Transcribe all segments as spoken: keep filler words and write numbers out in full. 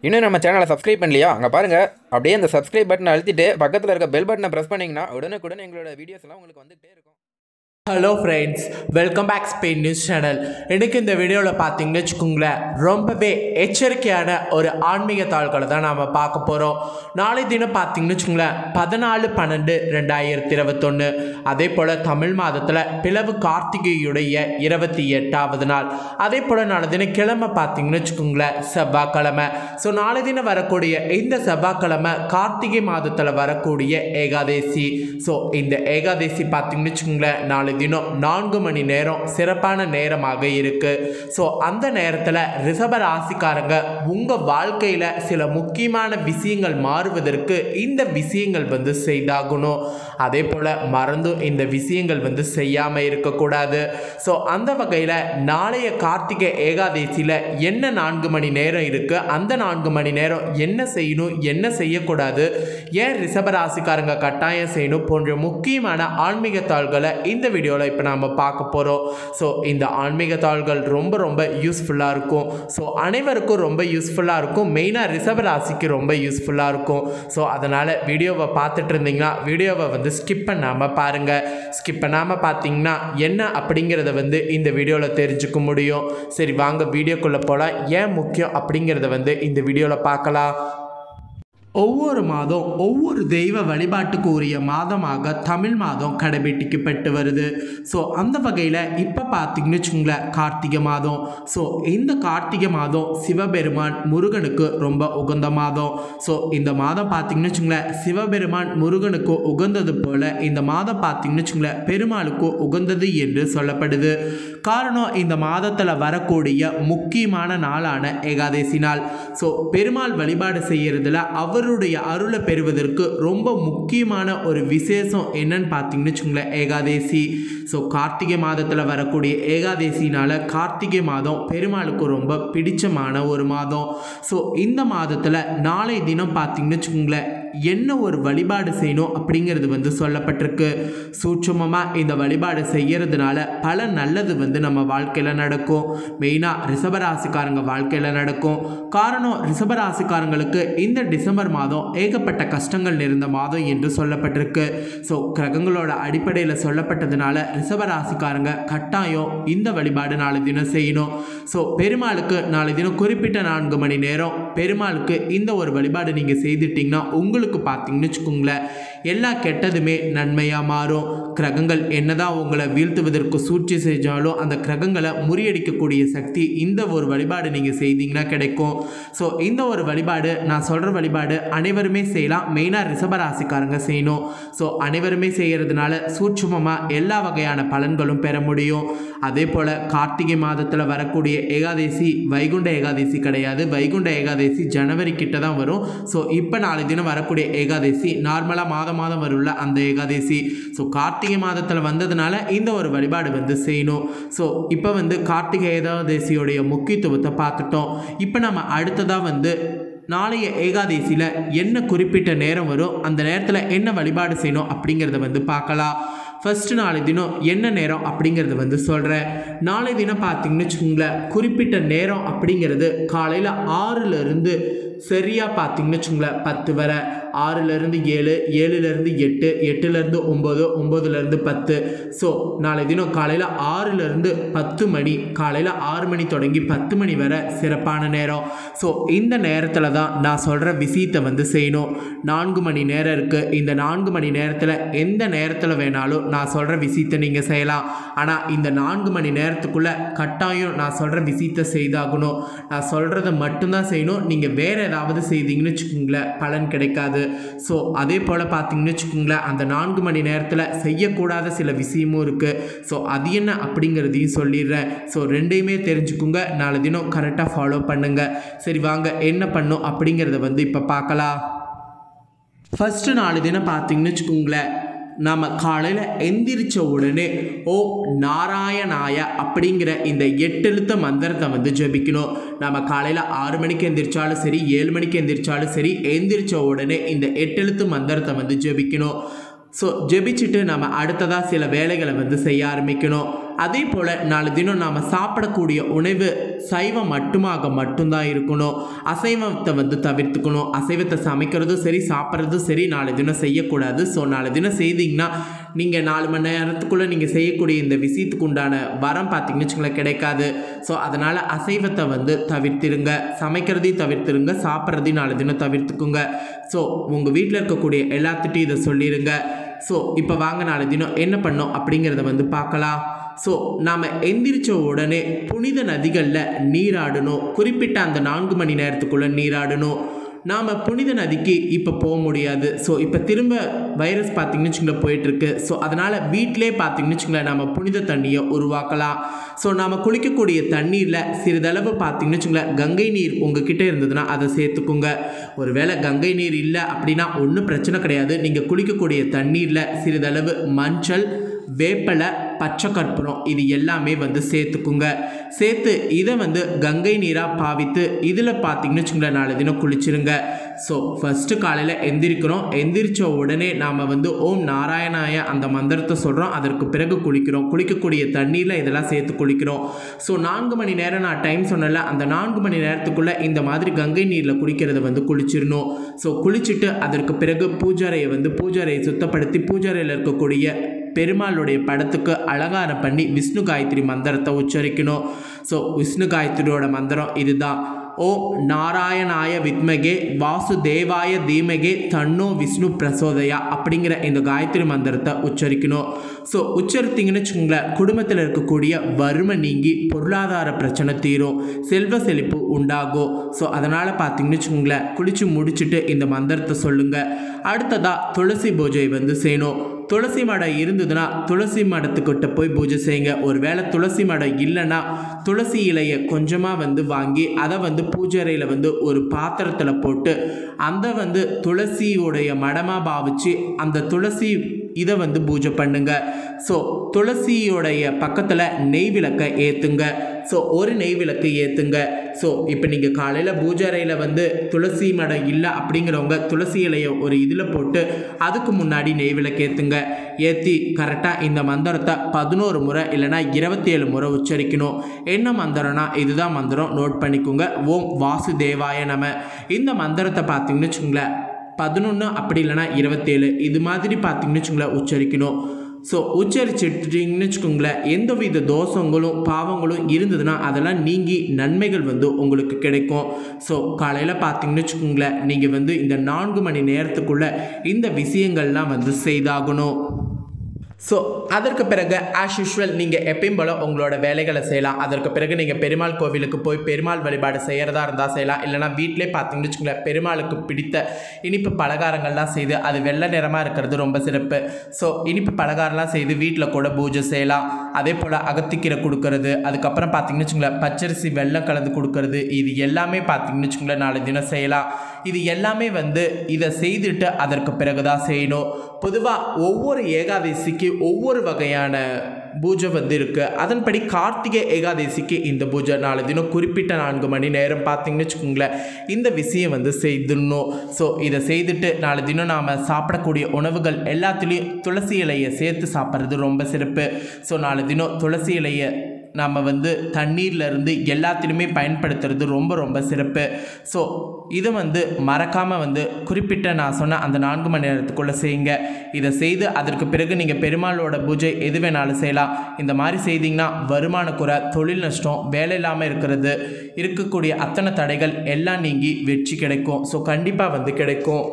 இன்னும் நம்ம சேனலை சப்ஸ்கிரைப் பண்ணலையா? அங்கே பாருங்கள், அப்படியே அந்த சப்ஸ்கிரைப் பட்டனை அழுத்திட்டு பக்கத்தில் இருக்க பெல் பட்டனை ப்ரெஸ் பண்ணிங்கன்னா உடனுக்குடன் எங்களோட வீடியோஸ் எல்லாம் உங்களுக்கு வந்துகிட்டே இருக்கும். Hello friends, welcome back Spain news channel. எனக்கு இந்த வீடியோவில் பார்த்தீங்கன்னு வச்சுக்கோங்களேன், ரொம்பவே எச்சரிக்கையான ஒரு ஆன்மீக தாள்களை தான் நாம் பார்க்க போகிறோம். நாளை தினம் பார்த்தீங்கன்னு வச்சுக்கோங்களேன், பதினாலு பன்னெண்டு ரெண்டாயிரத்தி இருபத்தொன்று அதே போல் தமிழ் மாதத்தில் பிளவு கார்த்திகையுடைய இருபத்தி எட்டாவது நாள். அதே போல் நாளை தினம் கிழமை பார்த்தீங்கன்னு வச்சுக்கோங்களேன், செவ்வாய்க்கிழமை. ஸோ நாளை தினம் வரக்கூடிய இந்த செவ்வாய்க்கிழமை கார்த்திகை மாதத்தில் வரக்கூடிய ஏகாதேசி. ஸோ இந்த ஏகாதேசி பார்த்தீங்கன்னு வச்சுக்கோங்களேன், நாளை தினம் நான்கு மணி நேரம் சிறப்பான நேரமாக இருக்கு. ஸோ அந்த நேரத்தில் ரிஷப ராசிக்காரங்க உங்கள் வாழ்க்கையில் சில முக்கியமான விஷயங்கள் மாறுவதற்கு இந்த விஷயங்கள் வந்து செய்தாகணும். அதே போல் மறந்தும் இந்த விஷயங்கள் வந்து செய்யாமல் இருக்கக்கூடாது. ஸோ அந்த வகையில் நாளைய கார்த்திகை ஏகாதேசியில் என்ன நான்கு மணி நேரம் இருக்குது, அந்த நான்கு மணி நேரம் என்ன செய்யணும், என்ன செய்யக்கூடாது, ஏன் ரிஷப ராசிக்காரங்க கட்டாயம் செய்யணும் போன்ற முக்கியமான ஆன்மீக தாள்களை இந்த வீடியோவில் இப்போ நாம் பார்க்க போகிறோம். ஸோ இந்த ஆன்மீக தாள்கள் ரொம்ப ரொம்ப யூஸ்ஃபுல்லாக இருக்கும். ஸோ அனைவருக்கும் ரொம்ப யூஸ்ஃபுல்லாக இருக்கும். மெயினாக ரிஷப ராசிக்கு ரொம்ப யூஸ்ஃபுல்லாக இருக்கும். ஸோ அதனால் வீடியோவை பார்த்துட்டு இருந்தீங்கன்னா வீடியோவை வந்து ஸ்கிப் பண்ணாமல் பாருங்கள். ஸ்கிப் பண்ணாமல் பார்த்தீங்கன்னா என்ன அப்படிங்கிறத வந்து இந்த வீடியோவில் தெரிஞ்சுக்க முடியும். சரி வாங்க வீடியோக்குள்ளே போகலாம். ஏன் முக்கியம் அப்படிங்கிறத வந்து இந்த வீடியோவில் பார்க்கலாம். ஒவ்வொரு மாதம் ஒவ்வொரு தெய்வ வழிபாட்டுக்கு உரிய மாதமாக தமிழ் மாதம் கடைபிடிக்கப்பட்டு வருது. ஸோ அந்த வகையில் இப்போ பார்த்தீங்கன்னு வச்சுக்கோங்களேன், கார்த்திகை மாதம். ஸோ இந்த கார்த்திகை மாதம் சிவபெருமான் முருகனுக்கு ரொம்ப உகந்த மாதம். ஸோ இந்த மாதம் பார்த்தீங்கன்னு வச்சுக்கோங்களேன், சிவபெருமான் முருகனுக்கு உகந்தது போல் இந்த மாதம் பார்த்தீங்கன்னு வச்சுக்கோங்களேன், பெருமாளுக்கு உகந்தது என்று சொல்லப்படுது. காரணம், இந்த மாதத்தில் வரக்கூடிய முக்கியமான நாளான ஏகாதசி நாள். ஸோ பெருமாள் வழிபாடு செய்கிறதுல அவர் அவருடைய அருளை பெறுவதற்கு ரொம்ப முக்கியமான ஒரு விசேஷம் என்னன்னு பார்த்தீங்கன்னு வச்சுக்கோங்களேன், ஏகாதேசி. ஸோ கார்த்திகை மாதத்தில் வரக்கூடிய ஏகாதேசினால கார்த்திகை மாதம் பெருமாளுக்கு ரொம்ப பிடிச்சமான ஒரு மாதம். ஸோ இந்த மாதத்தில் நாளை தினம் பார்த்தீங்கன்னு வச்சுக்கோங்களேன், என்ன ஒரு வழிபாடு செய்யணும் அப்படிங்கிறது வந்து சொல்லப்பட்டிருக்கு. சூட்சமமாக இந்த வழிபாடு செய்கிறதுனால பல நல்லது வந்து நம்ம வாழ்க்கையில் நடக்கும். மெயினாக ரிஷபராசிக்காரங்க வாழ்க்கையில் நடக்கும். காரணம், ரிஷபராசிக்காரங்களுக்கு இந்த டிசம்பர் மாதம் ஏகப்பட்ட கஷ்டங்கள் நிறைந்த மாதம் என்று சொல்லப்பட்டிருக்கு. ஸோ கிரகங்களோட அடிப்படையில் சொல்லப்பட்டதுனால ரிஷபராசிக்காரங்க கட்டாயம் இந்த வழிபாடு நாளை தினம் செய்யணும். ஸோ பெருமாளுக்கு நாளை தினம் குறிப்பிட்ட நான்கு மணி நேரம் பெருமாளுக்கு இந்த ஒரு வழிபாடு நீங்கள் செய்துட்டிங்கன்னா உங்களுக்கு பார்த்தீங்கன்னு வச்சுக்கோங்களேன், எல்லா கெட்டதுமே நன்மையாக மாறும். கிரகங்கள் என்னதான் உங்களை வீழ்த்துவதற்கு சூழ்ச்சி செஞ்சாலும் அந்த கிரகங்களை முறியடிக்கக்கூடிய சக்தி இந்த ஒரு வழிபாடு நீங்கள் செய்தீங்கன்னா கிடைக்கும். ஸோ இந்த ஒரு வழிபாடு, நான் சொல்கிற வழிபாடு அனைவருமே செய்யலாம். மெயினாக ரிஷபராசிக்காரங்க செய்யணும். ஸோ அனைவருமே செய்கிறதுனால சூட்சுமமாக எல்லா வகையான பலன்களும் பெற முடியும். அதே போல் கார்த்திகை மாதத்தில் வரக்கூடிய ஏகாதேசி வைகுண்ட ஏகாதேசி கிடையாது. வைகுண்ட ஏகாதேசி ஜனவரி கிட்ட தான் வரும். ஸோ இப்போ நாளை தினம் வரக்கூடிய ஏகாதேசி நார்மலாக மாதம் மாதம் வருள்ள அந்த ஏகாதேசி. ஸோ கார்த்திகை மாதத்தில் வந்ததுனால இந்த ஒரு வழிபாடு வந்து செய்யணும். ஸோ இப்போ வந்து கார்த்திகை ஏகாதேசியோடைய முக்கியத்துவத்தை பார்த்துட்டோம். இப்போ நம்ம அடுத்ததாக வந்து நாளைய ஏகாதேசியில் என்ன குறிப்பிட்ட நேரம் வரும், அந்த நேரத்தில் என்ன வழிபாடு செய்யணும் அப்படிங்கிறத வந்து பார்க்கலாம். ஃபஸ்ட்டு நாளை தினம் என்ன நேரம் அப்படிங்கிறது வந்து சொல்கிறேன். நாளை தினம் பார்த்தீங்கன்னு வச்சுக்கோங்களேன், குறிப்பிட்ட நேரம் அப்படிங்கிறது காலையில் ஆறுலேருந்து சரியாக பார்த்தீங்கன்னு வச்சுங்களேன் பத்து வரை, ஆறுலேருந்து ஏழு, ஏழுலேருந்து எட்டு, எட்டுலேருந்து ஒம்பது, ஒம்பதுலேருந்து பத்து. ஸோ நாளை தினம் காலையில் ஆறுலேருந்து பத்து மணி, காலையில் ஆறு மணி தொடங்கி பத்து மணி வரை சிறப்பான நேரம். ஸோ இந்த நேரத்தில் தான் நான் சொல்கிற விஷயத்தை வந்து செய்யணும். நான்கு மணி நேரம் இருக்குது. இந்த நான்கு மணி நேரத்தில் எந்த நேரத்தில் வேணாலும் நான் சொல்கிற விஷயத்தை நீங்கள் செய்யலாம். ஆனால் இந்த நான்கு மணி நேரத்துக்குள்ளே கட்டாயம் நான் சொல்கிற விஷயத்தை செய்தாகணும். நான் சொல்கிறத மட்டும்தான் செய்யணும். நீங்கள் வேறு ஏதாவது செய்தீங்கன்னு வச்சுக்கோங்களேன், பலன் கிடைக்காது. ஸோ அதே போல் பார்த்தீங்கன்னு வச்சுக்கோங்களேன், அந்த நான்கு மணி நேரத்தில் செய்யக்கூடாத சில விஷயமும் இருக்குது. ஸோ அது என்ன அப்படிங்கிறதையும் சொல்லிடுறேன். ஸோ ரெண்டையுமே தெரிஞ்சுக்குங்க. நாளை தினம் கரெக்டாக ஃபாலோ பண்ணுங்கள். சரி வாங்க என்ன பண்ணும் அப்படிங்கிறத வந்து இப்போ பார்க்கலாம். ஃபஸ்ட்டு நாலு தினம் பார்த்தீங்கன்னு வச்சுக்கோங்களேன், நாம் காலையில் எந்திரிச்ச உடனே ஓ நாராயணாய அப்படிங்கிற இந்த எட்டெழுத்த மந்திரத்தை வந்து ஜபிக்கணும். நம்ம காலையில் ஆறு மணிக்கு எந்திரிச்சாலும் சரி, ஏழு மணிக்கு எந்திரிச்சாலும் சரி, எந்திரிச்ச உடனே இந்த எட்டெழுத்து மந்திரத்தை வந்து ஜபிக்கணும். ஸோ ஜெபிச்சுட்டு நம்ம அடுத்ததாக சில வேலைகளை வந்து செய்ய ஆரம்பிக்கணும். அதே போல் நாலு தினம் நாம் சாப்பிடக்கூடிய உணவு சைவம் மட்டுமாக மட்டும்தான் இருக்கணும். அசைவத்தை வந்து தவிர்த்துக்கணும். அசைவத்தை சமைக்கிறதும் சரி சாப்பிட்றதும் சரி நாலு தினம் செய்யக்கூடாது. ஸோ நாலு தினம் செய்தீங்கன்னா நீங்கள் நாலு மணி நேரத்துக்குள்ளே நீங்கள் செய்யக்கூடிய இந்த விஷயத்துக்கு உண்டான வரம் பார்த்திங்கன்னு வச்சுங்களேன் கிடைக்காது. ஸோ அதனால் அசைவத்தை வந்து தவிர்த்திருங்க, சமைக்கிறதையும் தவிர்த்திருங்க, சாப்பிட்றதையும் நாலு தினம் தவிர்த்துக்குங்க. ஸோ உங்கள் வீட்டில் இருக்கக்கூடிய எல்லாத்துட்டையும் இதை சொல்லிடுங்க. ஸோ இப்போ வாங்க நாலு தினம் என்ன பண்ணோம் அப்படிங்கிறத வந்து பார்க்கலாம். ஸோ நாம் எந்திரிச்ச உடனே புனித நதிகளில் நீராடணும். குறிப்பிட்ட அந்த நான்கு மணி நேரத்துக்குள்ளே நீராடணும். நாம் புனித நதிக்கு இப்போ போக முடியாது. ஸோ இப்போ திரும்ப வைரஸ் பார்த்திங்கன்னு வச்சுங்களேன் போயிட்டுருக்கு. ஸோ அதனால் வீட்டிலே பார்த்திங்கன்னு வச்சுங்களேன் நம்ம புனித தண்ணியை உருவாக்கலாம். ஸோ நாம் குளிக்கக்கூடிய தண்ணீரில் சிறிதளவு பார்த்திங்கன்னு வச்சுங்களேன் கங்கை நீர் உங்ககிட்ட இருந்ததுன்னா அதை சேர்த்துக்குங்க. ஒரு வேளை கங்கை நீர் இல்லை அப்படின்னா ஒன்றும் பிரச்சனை கிடையாது. நீங்கள் குளிக்கக்கூடிய தண்ணீரில் சிறிதளவு மஞ்சள், வேப்பலை, பச்சை கற்பூரம் இது எல்லாமே வந்து சேர்த்துக்குங்க. சேர்த்து இதை வந்து கங்கை நீராக பாவித்து இதில் பார்த்திங்கன்னு வச்சுங்களேன் நாலு தினம் குளிச்சிருங்க. ஸோ ஃபஸ்ட்டு காலையில் எந்திரிக்கிறோம். எந்திரிச்ச உடனே நாம் வந்து ஓம் நாராயணாய அந்த மந்திரத்தை சொல்கிறோம். அதற்கு பிறகு குளிக்கிறோம். குளிக்கக்கூடிய தண்ணீரில் இதெல்லாம் சேர்த்து குளிக்கிறோம். ஸோ நான்கு மணி நேரம் நான் டைம் சொன்னல, அந்த நான்கு மணி நேரத்துக்குள்ளே இந்த மாதிரி கங்கை நீரில் குளிக்கிறத வந்து குளிச்சிடணும். ஸோ குளிச்சுட்டு அதற்கு பிறகு பூஜாரையை வந்து பூஜாரையை சுத்தப்படுத்தி பூஜாரையில் இருக்கக்கூடிய பெருமாளுடைய படத்துக்கு அலங்காரம் பண்ணி விஷ்ணு காயத்ரி மந்திரத்தை உச்சரிக்கணும். ஸோ விஷ்ணு காயத்ரியோட மந்திரம் இதுதான். ஓம் நாராயணாய வித்மகே வாசுதேவாய தீமகே தன்னோ விஷ்ணு பிரசோதயா அப்படிங்கிற இந்த காயத்ரி மந்திரத்தை உச்சரிக்கணும். ஸோ உச்சரித்தீங்கன்னு வச்சுக்கோங்களேன் குடும்பத்தில் இருக்கக்கூடிய வறுமை நீங்கி பொருளாதார பிரச்சனை தீரும், செல்வ செழிப்பு உண்டாகும். ஸோ அதனால் பார்த்தீங்கன்னு வச்சுக்கோங்களேன் குளித்து முடிச்சுட்டு இந்த மந்திரத்தை சொல்லுங்கள். அடுத்ததாக துளசி பூஜை வந்து செய்யணும். துளசி மடம் இருந்ததுன்னா துளசி மடத்துக்கிட்ட போய் பூஜை செய்யுங்க. ஒரு வேளை துளசி மடம் இல்லைன்னா துளசி இலையை கொஞ்சமாக வந்து வாங்கி அதை வந்து பூஜைறையில் வந்து ஒரு பாத்திரத்தில் போட்டு அந்த வந்து துளசியோடைய மடமாக பாவிச்சு அந்த துளசி இதை வந்து பூஜை பண்ணுங்க. ஸோ துளசியோடைய பக்கத்தில் நெய் விளக்கை ஏற்றுங்க. ஸோ ஒரு நெய் விளக்கு ஏற்றுங்க. ஸோ இப்போ நீங்கள் காலையில் பூஜை அறையில் வந்து துளசி மடம் இல்லை அப்படிங்கிறவங்க துளசி இலையை ஒரு இதில் போட்டு அதுக்கு முன்னாடி நெய் விளக்கு ஏற்றுங்க. ஏற்றி கரெக்டாக இந்த மந்திரத்தை பதினோரு முறை இல்லைனா இருபத்தி ஏழு முறை உச்சரிக்கணும். என்ன மந்திரம்னா இதுதான் மந்திரம், நோட் பண்ணிக்கோங்க. ஓம் வாசுதேவாய நம. இந்த மந்திரத்தை பார்த்தீங்கன்னு வச்சுங்களேன் பதினொன்று அப்படி இல்லைனா இருபத்தேழு இது மாதிரி பார்த்தீங்கன்னு வச்சுங்களேன் உச்சரிக்கணும். ஸோ உச்சரிச்சுட்டிங்கன்னு வச்சுக்கோங்களேன் எந்தவித தோஷங்களும் பாவங்களும் இருந்ததுன்னா அதெல்லாம் நீங்கி நன்மைகள் வந்து உங்களுக்கு கிடைக்கும். ஸோ காலையில் பார்த்தீங்கன்னு வச்சுக்கோங்களேன் நீங்கள் வந்து இந்த நான்கு மணி நேரத்துக்குள்ளே இந்த விஷயங்கள்லாம் வந்து செய்தாகணும். ஸோ அதற்கு பிறகு ஆஸ் யூஷுவல் நீங்கள் எப்பயும் போல் உங்களோட வேலைகளை செய்யலாம். அதற்கு பிறகு நீங்கள் பெருமாள் கோவிலுக்கு போய் பெருமாள் வழிபாடு செய்கிறதா இருந்தால் செய்யலாம். இல்லைனா வீட்டிலே பார்த்தீங்கன்னு வச்சுக்கோங்களேன் பெருமாளுக்கு பிடித்த இனிப்பு பலகாரங்கள்லாம் செய்து அது வெள்ளை நிறமாக இருக்கிறது ரொம்ப சிறப்பு. ஸோ இனிப்பு பலகாரம்லாம் செய்து வீட்டில் கூட பூஜை செய்யலாம். அதே போல் அகத்திக்கீரை கொடுக்கறது, அதுக்கப்புறம் பார்த்தீங்கன்னு வச்சுக்கோங்களேன் பச்சரிசி வெல்லம் கலந்து கொடுக்கறது, இது எல்லாமே பார்த்தீங்கன்னு வச்சுக்கோங்களேன் நாலு தினம் செய்யலாம். இது எல்லாமே வந்து இதை செய்துட்டு அதற்கு பிறகு தான் செய்யணும். பொதுவாக ஒவ்வொரு ஏகாதசிக்கு ஒவ்வொரு வகையான பூஜை வந்து இருக்குது. அதன்படி கார்த்திகை ஏகாதசிக்கு இந்த பூஜை நாலு தினம் குறிப்பிட்ட நான்கு மணி நேரம் பார்த்தீங்கன்னு வச்சுக்கோங்களேன் இந்த விஷயம் வந்து செய்துடணும். ஸோ இதை செய்துட்டு நாலு தினம் நாம் சாப்பிடக்கூடிய உணவுகள் எல்லாத்துலேயும் துளசி இலையை சேர்த்து சாப்பிட்றது ரொம்ப சிறப்பு. ஸோ நாலு தினம் துளசி இலையை நம்ம வந்து தண்ணீர்லேருந்து எல்லாத்திலுமே பயன்படுத்துறது ரொம்ப ரொம்ப சிறப்பு. ஸோ இதை வந்து மறக்காமல் வந்து குறிப்பிட்ட நான் சொன்ன அந்த நான்கு மணி நேரத்துக்குள்ளே செய்யுங்க. இதை செய்து அதற்கு பிறகு நீங்கள் பெருமாளோட பூஜை எது வேணாலும் செய்யலாம். இந்த மாதிரி செய்திங்கன்னா வருமான குறை, தொழில் நஷ்டம், வேலை இல்லாமல் இருக்கிறது, இருக்கக்கூடிய அத்தனை தடைகள் எல்லாம் நீங்கி வெற்றி கிடைக்கும். ஸோ கண்டிப்பாக வந்து கிடைக்கும்.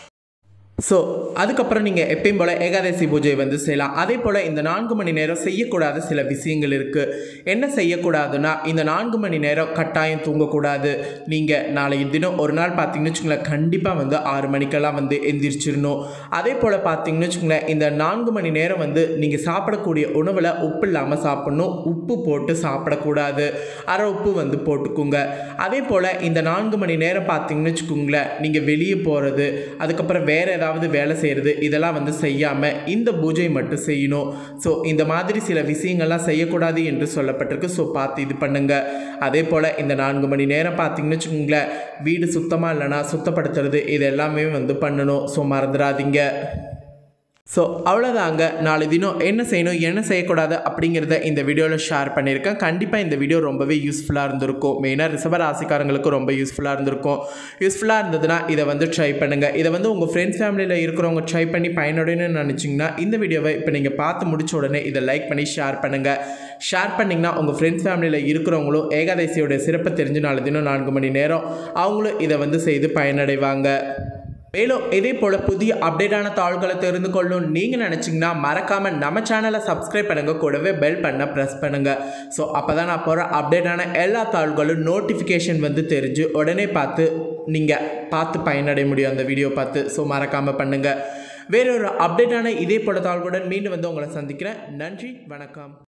ஸோ அதுக்கப்புறம் நீங்கள் எப்பயும் போல் ஏகாதசி பூஜை வந்து செய்யலாம். அதே போல் இந்த நான்கு மணி நேரம் செய்யக்கூடாத சில விஷயங்கள் இருக்குது. என்ன செய்யக்கூடாதுன்னா இந்த நான்கு மணி நேரம் கட்டாயம் தூங்கக்கூடாது. நீங்கள் நாளைக்கு தினம் ஒரு நாள் பார்த்தீங்கன்னு வச்சுக்கோங்களேன் கண்டிப்பாக வந்து ஆறு மணிக்கெல்லாம் வந்து எந்திரிச்சிடணும். அதே போல் பார்த்தீங்கன்னு வச்சுக்கோங்களேன் இந்த நான்கு மணி நேரம் வந்து நீங்கள் சாப்பிடக்கூடிய உணவில் உப்பு இல்லாமல் சாப்பிட்ணும். உப்பு போட்டு சாப்பிடக்கூடாது. அரை உப்பு வந்து போட்டுக்குங்க. அதே போல் இந்த நான்கு மணி நேரம் பார்த்தீங்கன்னு வச்சுக்கோங்களேன் நீங்கள் வெளியே போகிறது, அதுக்கப்புறம் வேறு ஏதாவது வேலை செய்கிறது இதெல்லாம் வந்து செய்யாமல் இந்த பூஜை மட்டும் செய்யணும். ஸோ இந்த மாதிரி சில விஷயங்கள்லாம் செய்யக்கூடாது என்று சொல்லப்பட்டிருக்கு. ஸோ பார்த்து இது பண்ணுங்க. அதே போல் இந்த நான்கு மணி நேரம் பார்த்தீங்கன்னு வச்சுக்கோங்களேன் வீடு சுத்தமாக இல்லைனா சுத்தப்படுத்துறது இது எல்லாமே வந்து பண்ணணும். ஸோ மறந்துடாதீங்க. ஸோ அவ்வளோதாங்க. நாளை தினம் என்ன செய்யணும் என்ன செய்யக்கூடாது அப்படிங்கிறத இந்த வீடியோவில் ஷேர் பண்ணியிருக்கேன். கண்டிப்பாக இந்த வீடியோ ரொம்பவே யூஸ்ஃபுல்லாக இருந்திருக்கும். மெயினாக ரிஷப ராசிக்காரங்களுக்கு ரொம்ப யூஸ்ஃபுல்லாக இருந்திருக்கும். யூஸ்ஃபுல்லாக இருந்ததுன்னா இதை வந்து ட்ரை பண்ணுங்கள். இதை வந்து உங்கள் ஃப்ரெண்ட்ஸ் ஃபேமிலியில் இருக்கிறவங்க ட்ரை பண்ணி பயனுடையன்னு நினச்சிங்கன்னா இந்த வீடியோவை இப்போ நீங்கள் பார்த்து முடிச்ச உடனே இதை லைக் பண்ணி ஷேர் பண்ணுங்கள். ஷேர் பண்ணிங்கன்னா உங்கள் ஃப்ரெண்ட்ஸ் ஃபேமிலியில் இருக்கிறவங்களும் ஏகாதசியோட சிறப்பை தெரிஞ்சு நாளை தினம் நான்கு மணி நேரம் அவங்களும் இதை வந்து செய்து பயனடைவாங்க. மேலும் இதே போல் புதிய அப்டேட்டான தாள்களை தெரிந்து கொள்ளும் நீங்கள் நினச்சிங்கன்னா மறக்காமல் நம்ம சேனலை சப்ஸ்கிரைப் பண்ணுங்கள். கூடவே பெல் பண்ண ப்ரெஸ் பண்ணுங்கள். ஸோ அப்போ தான் நான் போகிற அப்டேட்டான எல்லா தாள்களும் நோட்டிஃபிகேஷன் வந்து தெரிஞ்சு உடனே பார்த்து நீங்கள் பார்த்து பயனடைய முடியும் அந்த வீடியோ பார்த்து. ஸோ மறக்காமல் பண்ணுங்கள். வேறொரு அப்டேட்டான இதே போல தாள்களுடன் மீண்டும் வந்து உங்களை சந்திக்கிறேன். நன்றி, வணக்கம்.